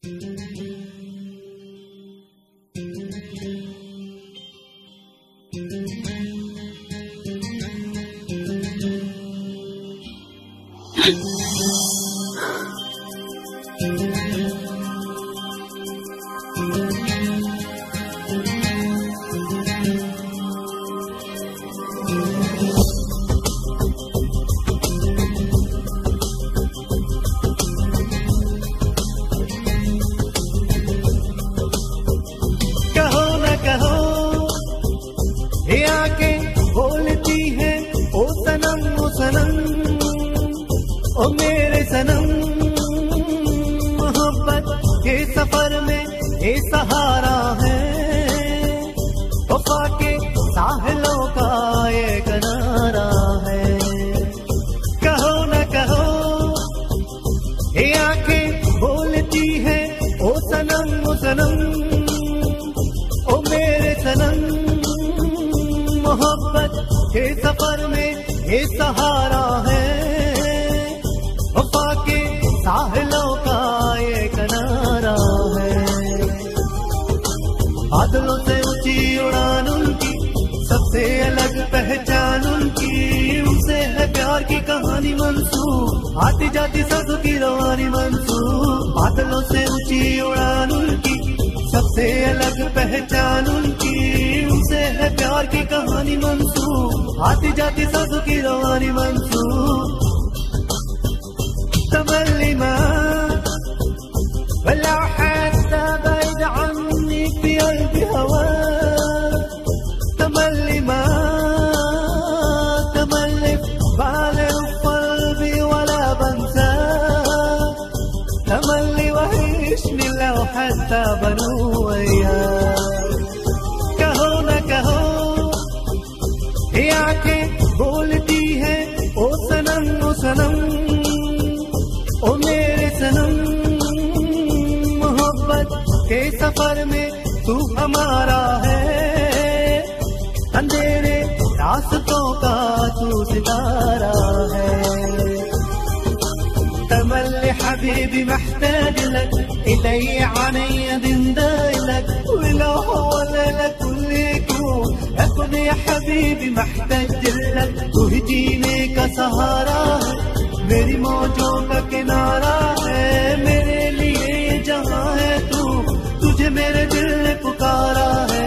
ओ मेरे सनम, मोहब्बत के सफर में ये सहारा है, वफा के साहिलों का ये किनारा है। कहो न कहो ये आंखें बोलती है ओ सनम, ओ सनम, ओ मेरे सनम, मोहब्बत के सफर में ये सहारा है, वफा के साहिलों का ये किनारा है। बादलों से ऊंची उड़ान उनकी, सबसे अलग पहचान उनकी, उनसे है प्यार की कहानी मंसूब, आती जाती सब की रवानी मंसूब। बादलों से ऊंची उड़ान उनकी, सबसे अलग पहचान उनकी, उनसे है प्यार की कहानी मंसूब, आती जाती सब की रवानी मंसूब। تملي ما ولا حتى بعيد عني في قلبي هواك، تملي ما تملي في بالي وقلبي ولا بنساك، تملي وحشني لو حتى بنو وياك। कहो न कहो ये आंखें बोलती है ओ सनम, ओ सनम, ओ मेरे सनम, मोहब्बत के सफर में तू हमारा है, अंधेरे रास्तों का तू सितारा है। تملي حبيبي محتاج لك، إلي عيني دنداي لك، ولو ولا لك كل يكون أكون يا حبيبي محتاج لك، तू ही जीने का सहारा है, मेरी मौजों का किनारा है, मेरे लिए जहां है तू, तुझे मेरे दिल ने पुकारा है।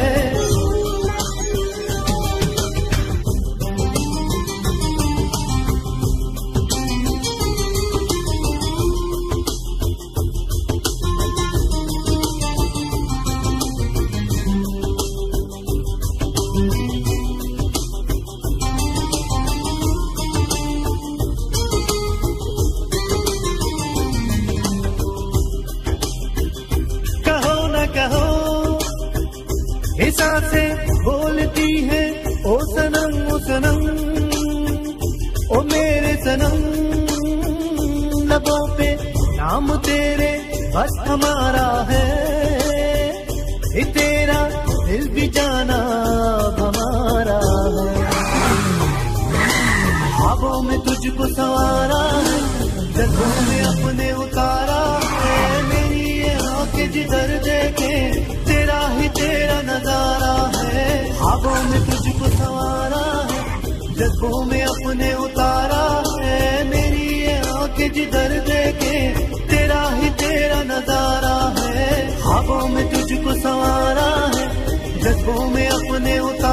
ये सांसें बोलती है ओ सनम, ओ सनम, ओ मेरे सनम, लबों पे नाम तेरे बस हमारा है, ये तेरा दिल भी जाना हमारा है। ख्वाबों में तुझको सवारा है, जज्बों में अपने उतारा है, मेरी ये आंखें जिधर देखे तेरा ही तेरा नजारा है। ख्वाबों में तुझको सवारा है, जज्बों में अपने उतारा है, मेरी ये आंखें जिधर देखे तेरा ही तेरा नजारा है। ख्वाबों में तुझको सवारा है, जज्बों में अपने उतारा